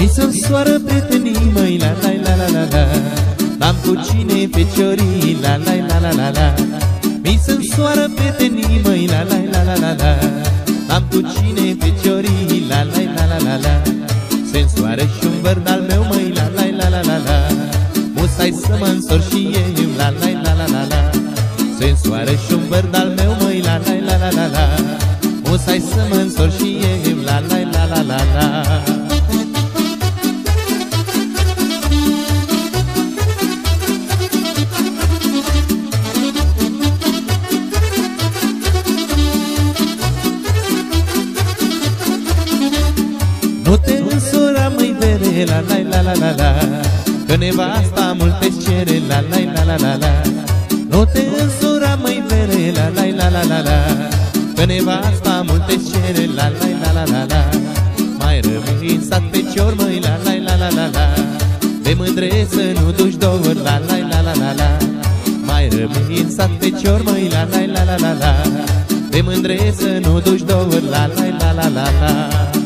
Mi să-nsoară prietenii măi, la la la la la la. N-am cu cine feciorii, la la la la la la. Mi să-nsoară prietenii măi, la la la la la la. N-am cu cine feciorii, la la la la la la. Se-nsoară și-un vărd al meu măi, la la la la la la. Musai să mă însor și eu, la la la la la la. Se-nsoară și-un vărd al meu măi, la la la la la la. Musai să mă însor și eu, la la la la la la. Nu te însura măi vere, la la la la la la. Că nevasta mult-ți cere, la la la la la la. Nu te însura măi vere, la la la la la la. Că nevasta mult-ți cere, la la la la la la. Mai rămâi în sat fecior măi, la la la la la la. De mândre să nu duci două, la la la la la la. Mai rămâi în sat fecior măi, la la la la la la. De mândre să nu duci două, la la la la la la.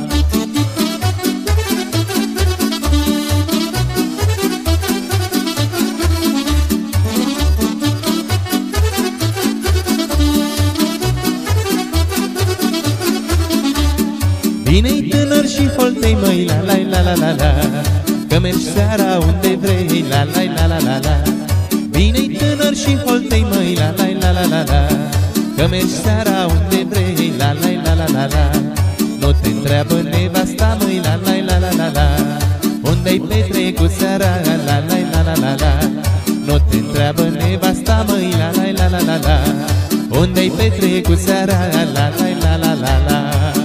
Bine-i tânăr și holtei măi, la la la la la la. Că mergi seara unde vrei, la la la la la la. Bine-i tânăr și holtei măi, la la la la la la. Că mergi seara unde vrei, la la la la la la. Nu te întreabă nevasta măi, la la la la la la. Unde-i petrecut seara, la la la la la la. Nu te întreabă nevasta măi, la la la la la la. Unde-i petrecut seara, la la la la la la.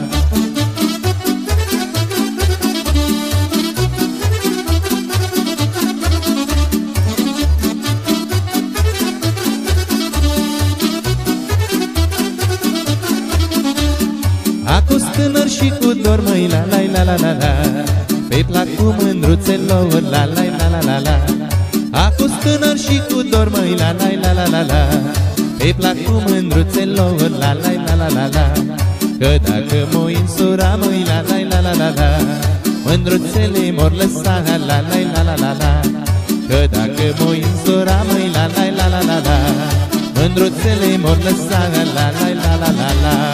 Acus tânăr și cu dor măi, la la la la la la. Pe plac cu mândruțelor, la la la la la la. Acus tânăr și cu dor măi, la la la la la la. Pe plac cu mândruțelor, la la la la la la. Că dacă m-o însura măi, la la la la la la. Mândruțele mor lăsa, la la la la la la. Că dacă m-o însura măi, la la la la la la. Mândruțele mor lăsa, la la la la la la.